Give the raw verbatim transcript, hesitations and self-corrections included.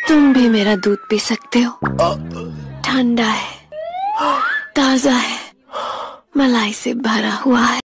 तुम भी मेरा दूध पी सकते हो। ठंडा है, ताजा है, मलाई से भरा हुआ है।